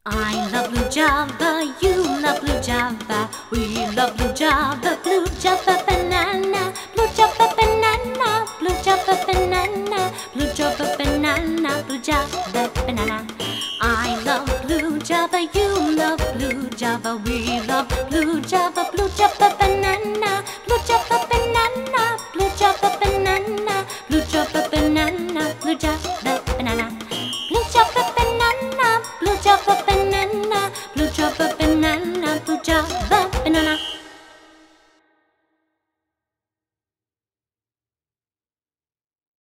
I love blue Java, you love blue Java. We love blue Java banana. Blue Java banana, blue Java banana, blue Java banana, blue Java banana. I love blue Java, you love blue Java. We love blue Java banana, blue Java banana.